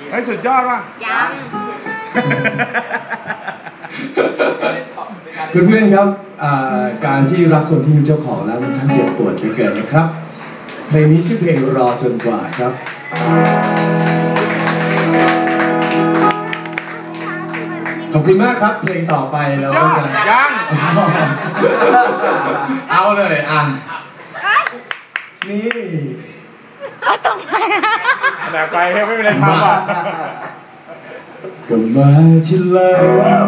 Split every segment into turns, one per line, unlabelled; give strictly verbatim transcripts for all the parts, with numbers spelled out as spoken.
ไอ้สุดยอดว่ะ
ยัง
เพื่อนๆครับการที่รักคนที่มีเจ้าของแล้วมันช่างเจ็บปวดเหลือเกินนะครับเพลงนี้ชื่อเพลงรอจนกว่าครับขอบคุณมากครับเพลงต่อไปเราก็จะ
ยัง
เอาเลยอ่ะนี่
เอาตรงไหน
แบบไปไม่เป็นไรทำอ่ะ
ก็มาที่หลัง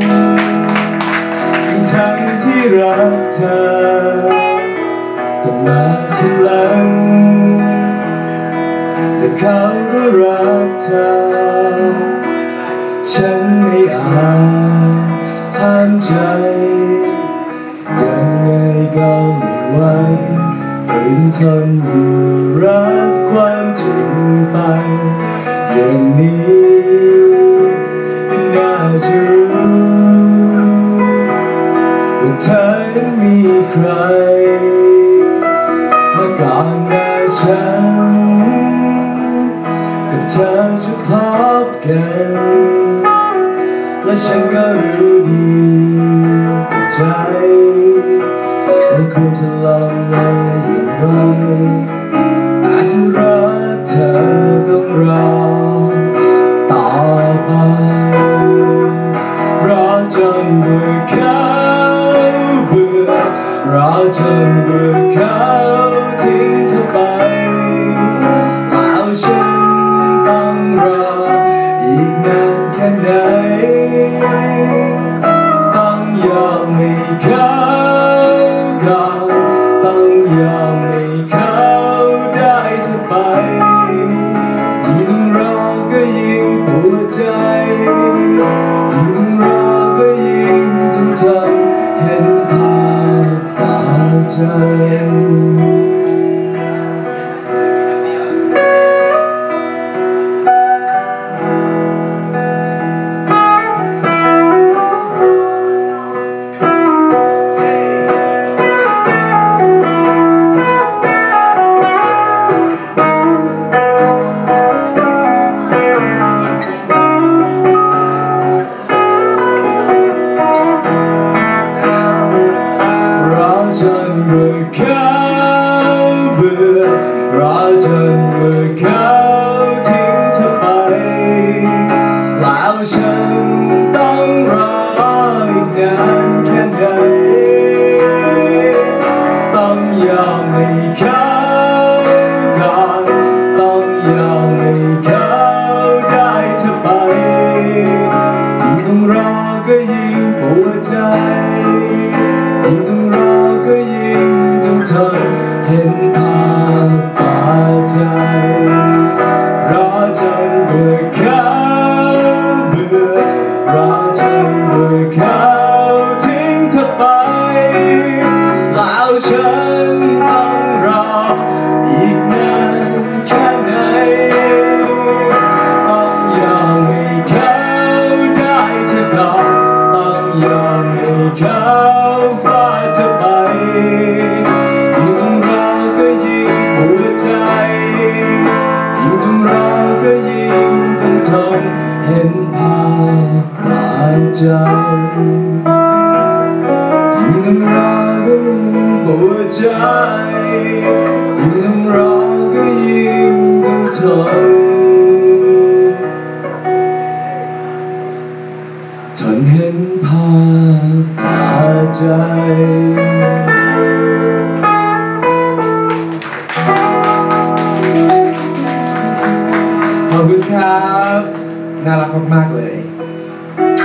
ทั้งที่รักเธอก็มาที่หลังแต่เขาก็รักเธอฉันไม่อาจห้ามใจยังไงก็ไม่ไหวฝืนทนอยู่รับความจริงไปอย่างนี้น่าจะรู้ว่าเธอนั้นมีใครมาก่อนหน้าฉันกับเธอจะพบกันและฉันก็รู้ดีใจว่าคุณจะลองได้อย่างไรแต่ถ้ารักเธอต้องรอต่อไปรอจนเบื่อเขาเบื่อรอจนเบื่อเขาทิ้งเธอไปแล้วฉันต้องรออีกนานแค่ไหนต้องยอมให้เขาก่อนต้องยอมให้เขาได้เธอไปยิ่งต้องรอก็ยิ่งปวดใจยิ่งต้องรอก็ยิ่งต้องทนเห็นภาพตาใจรอจนเมื่อเขาทิ้งเธอไปแล้วฉันต้องรออีกนานแค่ไหนต้องยอมให้เขาก่อนต้องยอมให้เขาได้เธอไปยิ่งต้องรอก็ยิ่งปวดใจยิ่งต้องรอก็ยิ่งต้องทนเห็นภาพตาใจรอจนเบื่อเขาเบื่อรอจนเบื่อเขาทิ้งเธอไปแล้วฉันต้องรออีกนานแค่ไหนต้องยอมให้เขาได้เธอก่อนต้องยอมให้เขาฟาดเธอไปยิ่งต้องรอก็ยิ่งปวดใจยิ่งต้องรอก็ยิ่งต้องทนเห็นภาพตาใจยิ่งต้องรอก็ยิ่งปวดใจยิ่งต้องรอก็ยิ่งต้องทนทนเห็นภาพตาใจขอบคุณครับน่ารักมากๆเลย